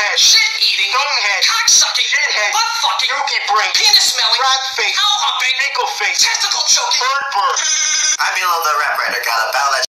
head, shit-eating, dung-head, cock-sucking, shit-head, butt-fucking, dookie brain, penis-smelling, rat-face, cow-humping, fecal-face, testicle-choking, bird. I below the rap writer got a ballad.